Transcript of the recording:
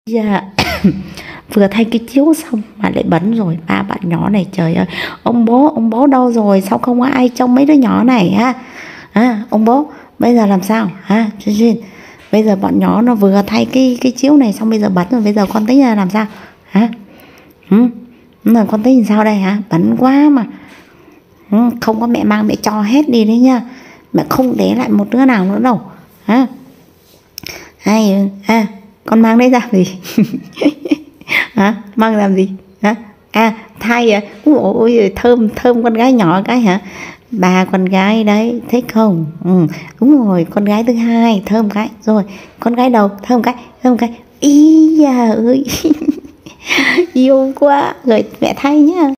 Dạ. Vừa thay cái chiếu xong mà lại bấn rồi. Ba bạn nhỏ này, trời ơi, ông bố đâu rồi, sao không có ai trông mấy đứa nhỏ này ha? Ông bố bây giờ làm sao hả Duyên? Bây giờ bọn nhỏ nó vừa thay cái chiếu này xong, bây giờ bấn rồi, bây giờ con tính là làm sao hả? Là con tính sao đây hả? Bấn quá mà. Không có mẹ mang mẹ cho hết đi đấy nha, mẹ không để lại một đứa nào nữa đâu hả? Con mang đấy ra gì? Hả? Mang làm gì hả? Thay à? Ôi thơm thơm con gái nhỏ cái hả? Bà con gái đấy, thích không? Đúng rồi, con gái thứ hai thơm cái, rồi con gái đầu thơm cái. Ý da ơi. Yêu quá. Rồi mẹ thay nhá.